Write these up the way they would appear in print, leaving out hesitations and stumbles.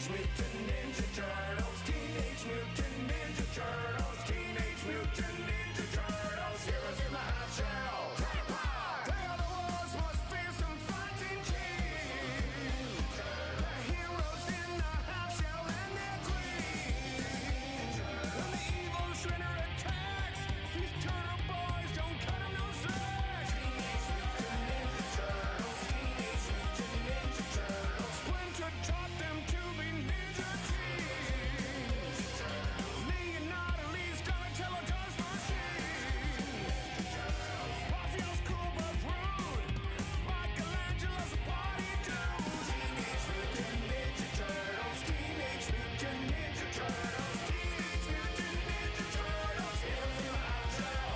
Mutant Ninja Turtles, Teenage Mutant Ninja Turtles, Teenage Mutant Ninja Turtles, heroes in the half shell. They are the world's most fearsome fighting team. The heroes in the half shell and their queen. When the evil Shredder attacks, these turtle boys don't cut him no slack. Teenage Mutant Ninja Turtles, Teenage Mutant Ninja Turtles. Splinter taught them to be ninja teens. Leonardo leads Donatello does machine. Raphael's cool but rude. Michelangelo's a party dude. Teenage Mutant Ninja Turtles, Teenage Mutant Ninja Turtles, Teenage Mutant Ninja Turtles, heroes in the half shell.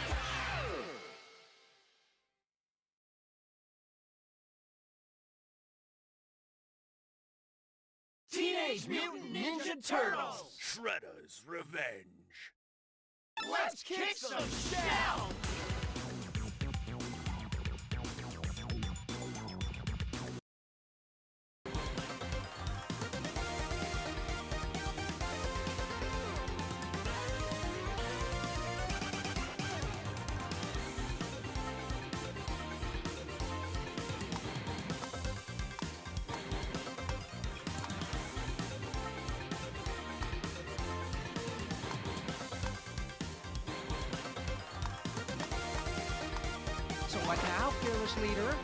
Teenage Mutant Ninja Turtles! Shredder's Revenge. Let's kick some shell! So what now, fearless leader?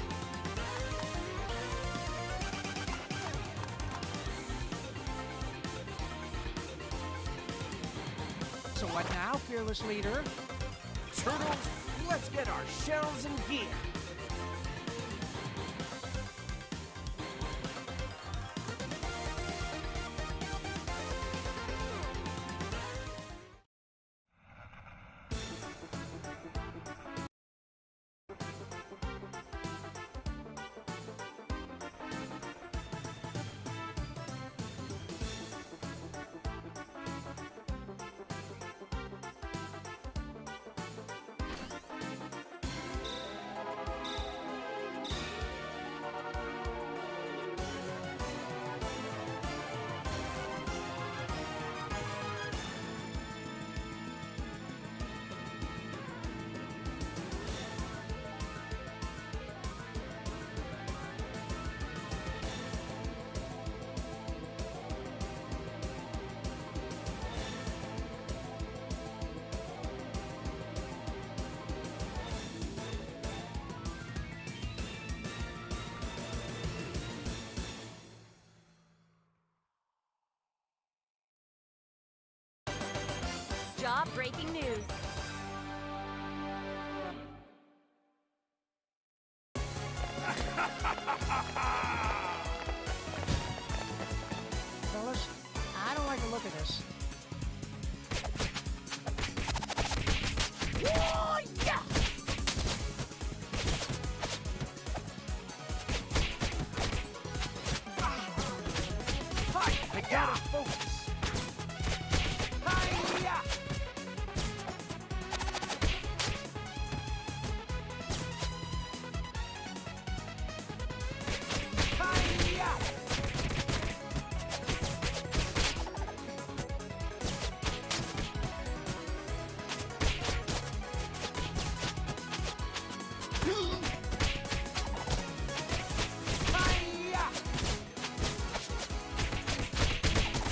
So what now, fearless leader? Turtles, let's get our shells in gear! Job-breaking news. Fellas, I don't like the look of this. Oh, yeah! I gotta focus! Hi-ya! Hi-ya! Hi-ya!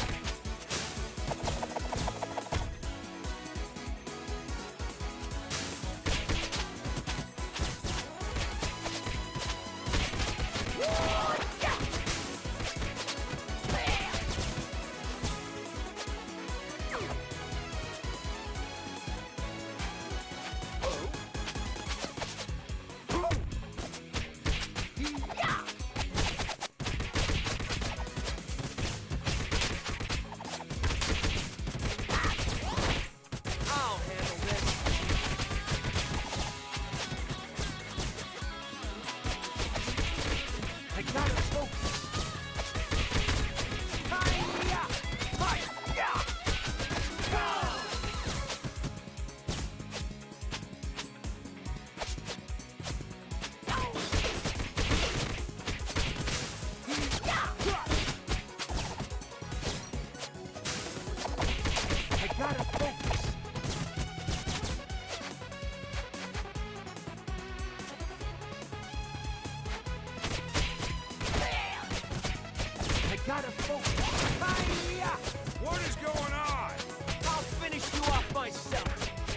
gotta focus. Hi-ya! What is going on? I'll finish you off myself.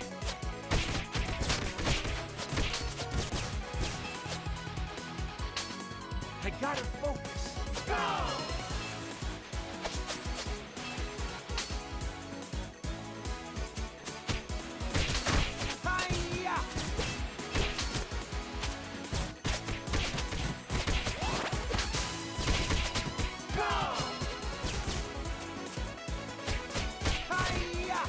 I gotta focus. Go! Hi-ya! Go! Hi-ya!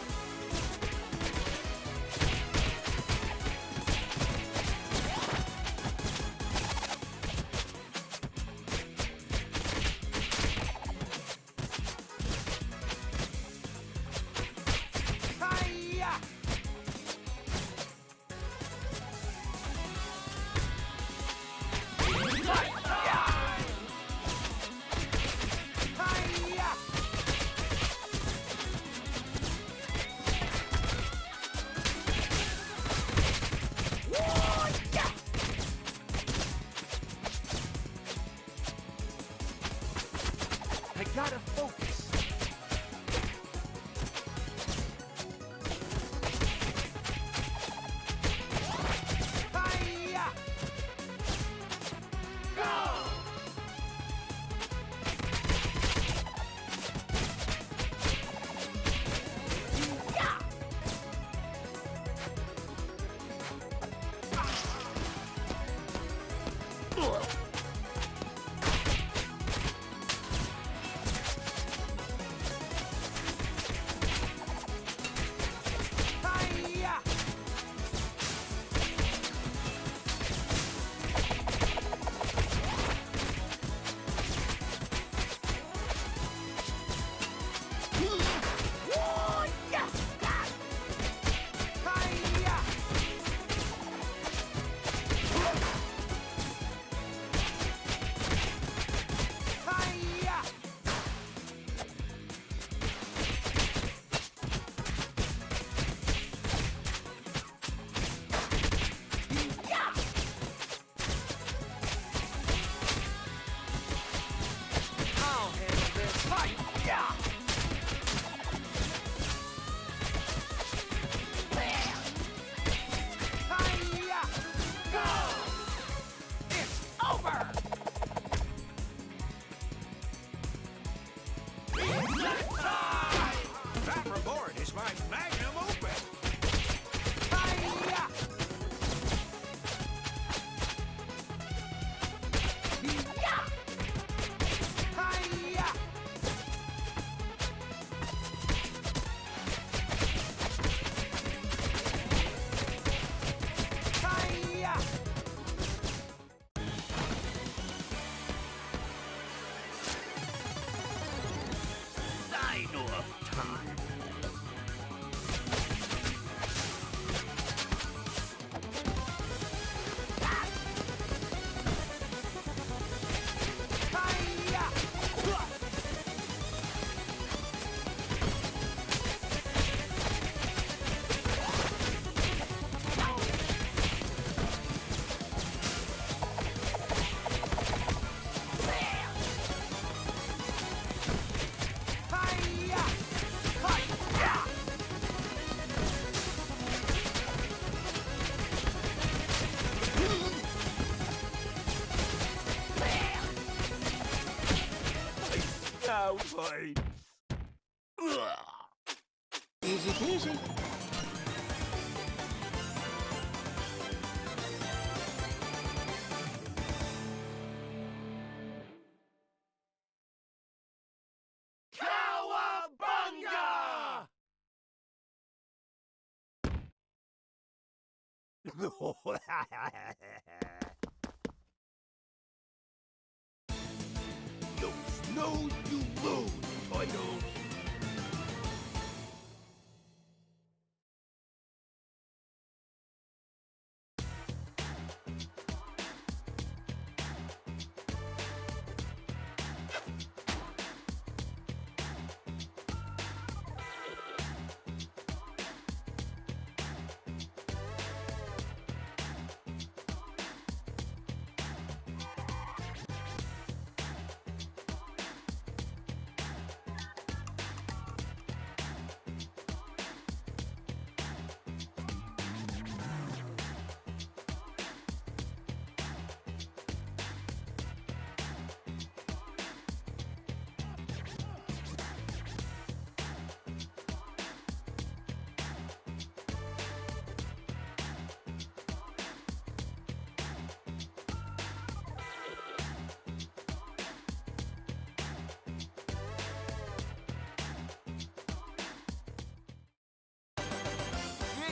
Hi-ya! Hi-ya! Woo-ya! I gotta focus. Hi-ya! Go! Yeah! Hi-ya! Woo-ya! Hi-ya! Hi-ya! Yeah! I'll handle this. Hi-ya! Hi-ya! Go! It's over! That report is my magnum opus. Hi-ya! Yeah! Hi-ya! Hi-ya! I know of time. Hi-ya! Hi-ya! Hi-ya! Now, boy. Easy peasy. Cowabunga! You snooze, you lose, Toyo.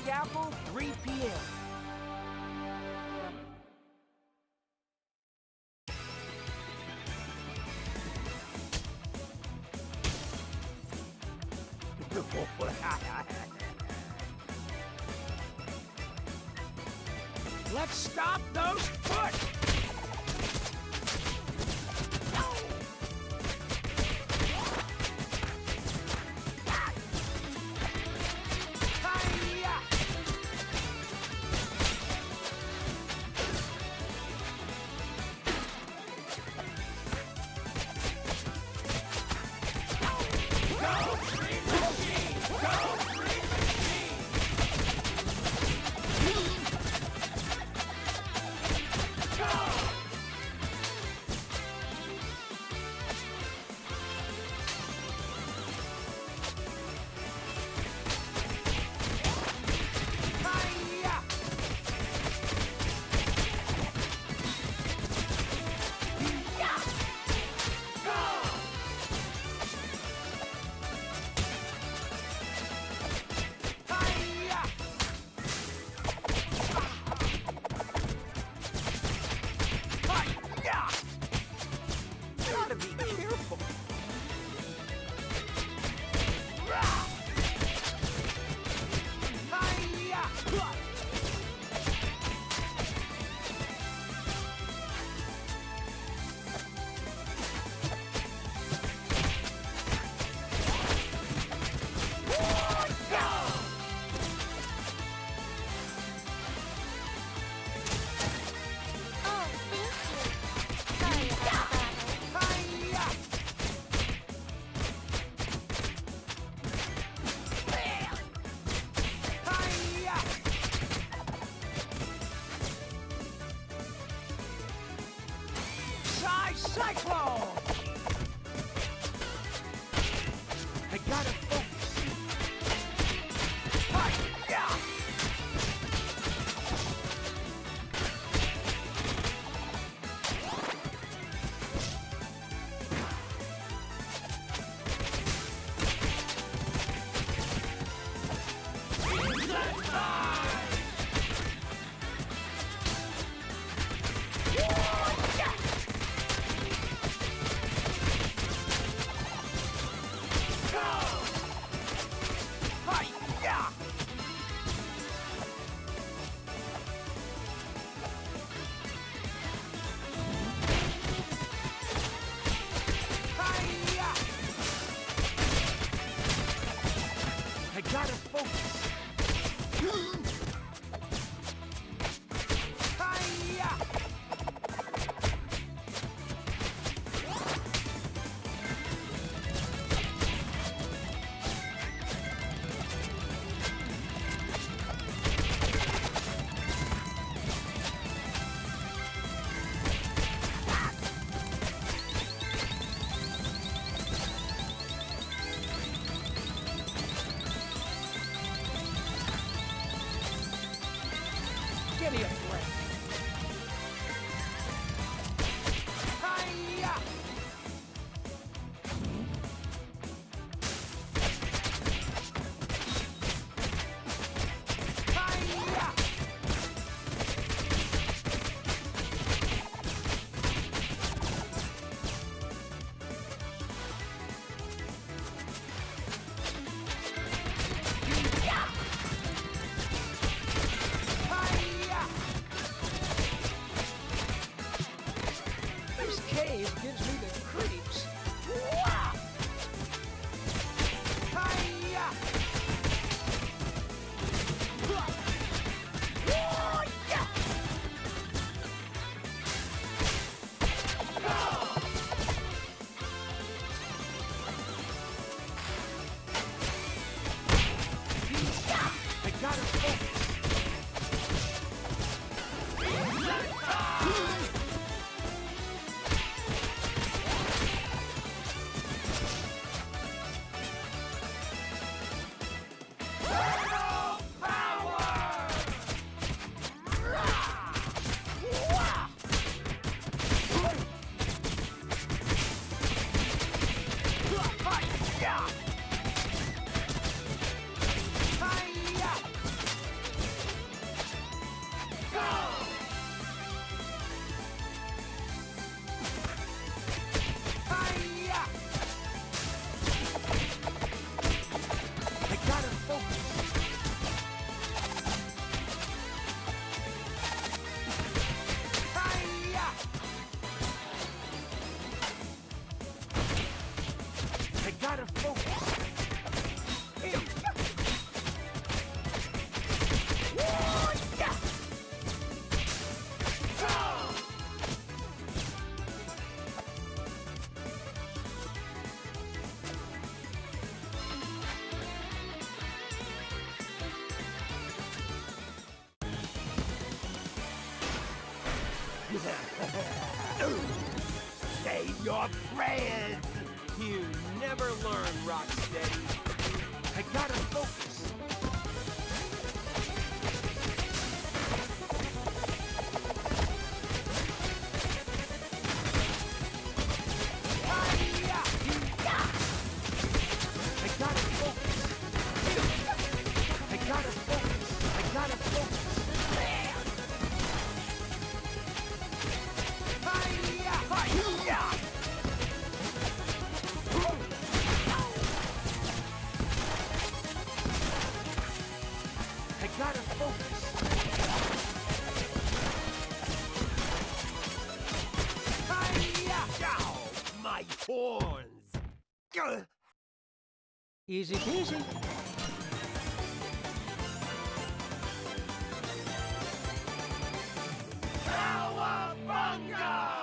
Big Apple, 3 p.m. Let's stop those foot! Cyclone! I gotta focus. Hi-ya! Gotta focus. Hi-ya! Give me a break. Hi-ya! Hi-ya! This cave gives me the creeps. Wow! Hi-ya! Oh-ya! I gotta focus. Save your prayers! You never learn, Rocksteady. I gotta focus. I gotta focus. I gotta focus. I gotta focus. I gotta focus. Ow! My horns! Gah! Easy peasy. Cowabunga!